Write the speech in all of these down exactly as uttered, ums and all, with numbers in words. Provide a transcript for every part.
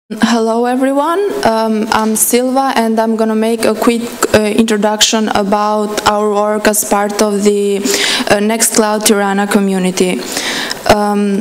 Hello everyone, um, I'm Silva and I'm going to make a quick uh, introduction about our work as part of the uh, Nextcloud Tirana community. Um,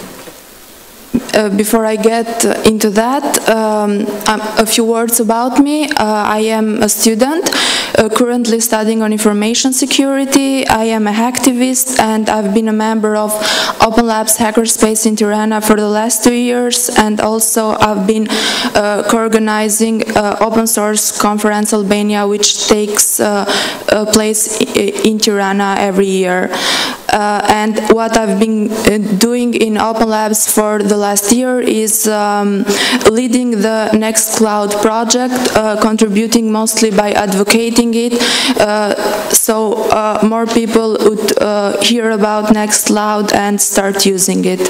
Uh, before I get uh, into that, um, um, a few words about me. Uh, I am a student uh, currently studying on information security. I am a hacktivist and I've been a member of Open Labs Hackerspace in Tirana for the last two years, and also I've been uh, co-organizing uh, Open Source Conference Albania, which takes uh, uh, place in Tirana every year. Uh, and what I've been uh, doing in Open Labs for the last year is um, leading the Nextcloud project, uh, contributing mostly by advocating it, uh, so uh, more people would uh, hear about Nextcloud and start using it.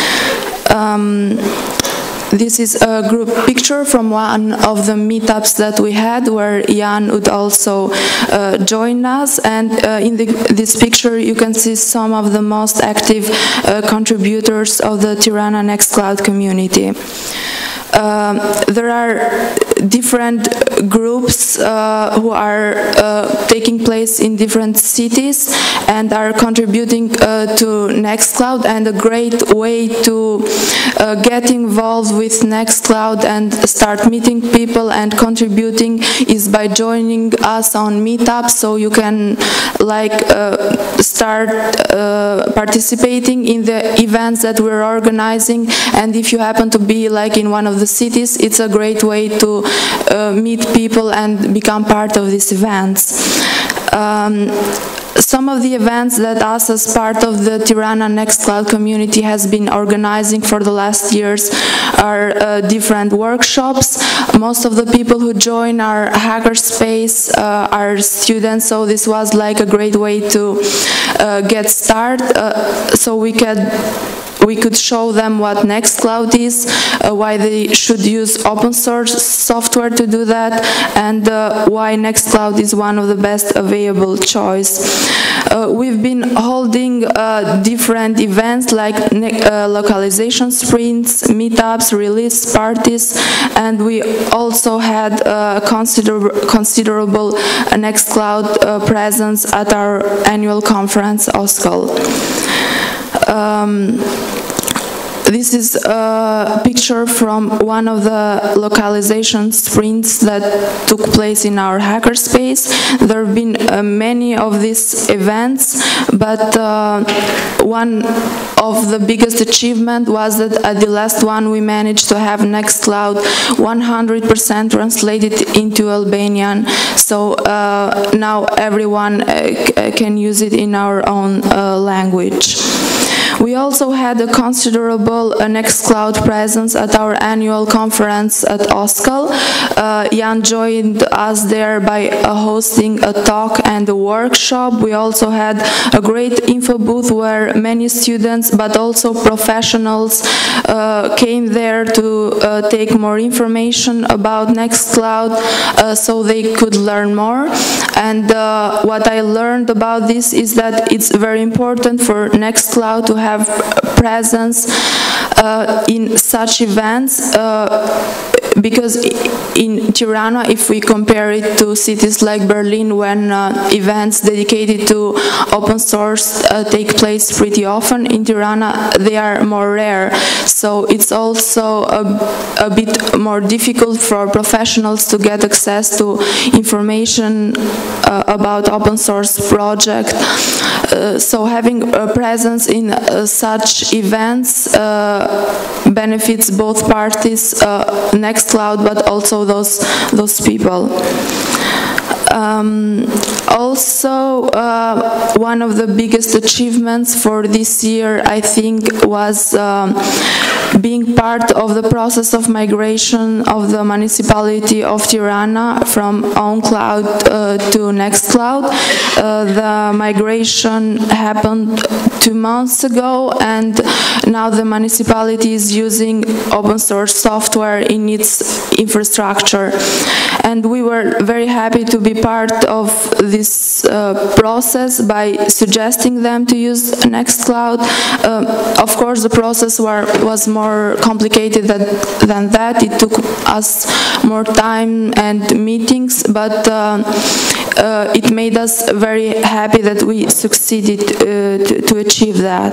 Um, This is a group picture from one of the meetups that we had, where Jan would also uh, join us, and uh, in the, this picture you can see some of the most active uh, contributors of the Tirana Nextcloud community. Um, there are different groups uh, who are uh, taking place in different cities and are contributing uh, to Nextcloud, and a great way to uh, get involved with Nextcloud and start meeting people and contributing is by joining us on meetups, so you can like uh, start uh, participating in the events that we're organizing, and if you happen to be like in one of the cities, it's a great way to uh, meet people and become part of these events. Um, Some of the events that us as part of the Tirana Nextcloud community has been organizing for the last years are uh, different workshops. Most of the people who join our hackerspace uh, are students, so this was like a great way to uh, get started, uh, so we could we could show them what Nextcloud is, uh, why they should use open source software to do that, and uh, why Nextcloud is one of the best available choice. Uh, we've been holding uh, different events like uh, localization sprints, meetups, release parties, and we also had a considerable, considerable Nextcloud uh, presence at our annual conference, OSCOL. Um, This is a picture from one of the localization sprints that took place in our hackerspace. There have been uh, many of these events, but uh, one of the biggest achievement was that at the last one we managed to have Nextcloud one hundred percent translated into Albanian, so uh, now everyone uh, can use it in our own uh, language. We also had a considerable uh, Nextcloud presence at our annual conference at OSCOL. Uh, Jan joined us there by uh, hosting a talk and a workshop. We also had a great info booth where many students, but also professionals, uh, came there to uh, take more information about Nextcloud, uh, so they could learn more. And uh, what I learned about this is that it's very important for Nextcloud to have have presence uh, in such events, uh, because in Tirana, if we compare it to cities like Berlin, when uh, events dedicated to open source uh, take place pretty often, in Tirana they are more rare. So it's also a, a bit more difficult for professionals to get access to information uh, about open source project. Uh, so having a presence in uh, such events uh, benefits both parties, uh, Nextcloud, but also those those people. Um, also, uh, one of the biggest achievements for this year, I think, was um, being part of the process of migration of the municipality of Tirana from OwnCloud uh, to Nextcloud. Uh, the migration happened two months ago, and now the municipality is using open source software in its infrastructure. And we were very happy to be part of this uh, process by suggesting them to use Nextcloud. Uh, of course, the process were, was more complicated that, than that. It took us more time and meetings, but uh, uh, it made us very happy that we succeeded uh, to, to achieve that.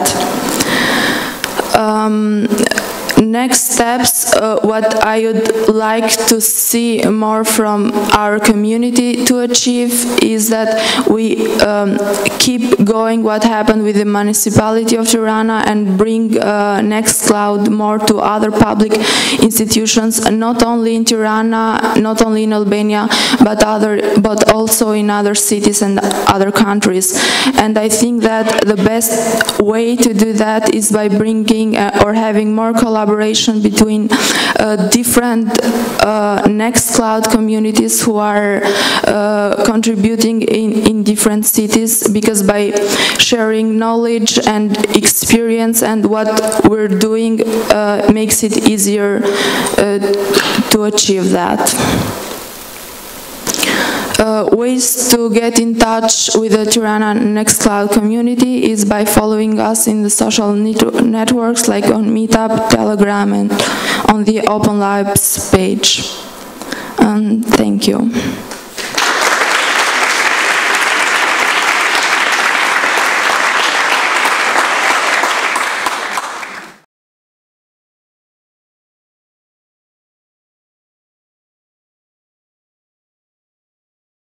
Um, Next steps, uh, what I would like to see more from our community to achieve is that we um, keep going what happened with the municipality of Tirana and bring uh, Nextcloud more to other public institutions, not only in Tirana, not only in Albania, but other, but also in other cities and other countries. And I think that the best way to do that is by bringing uh, or having more collaboration between uh, different uh, Nextcloud communities who are uh, contributing in, in different cities, because by sharing knowledge and experience and what we're doing uh, makes it easier uh, to achieve that. Uh, ways to get in touch with the Tirana Nextcloud community is by following us in the social net networks like on Meetup, Telegram, and on the Open Labs page. Um, thank you.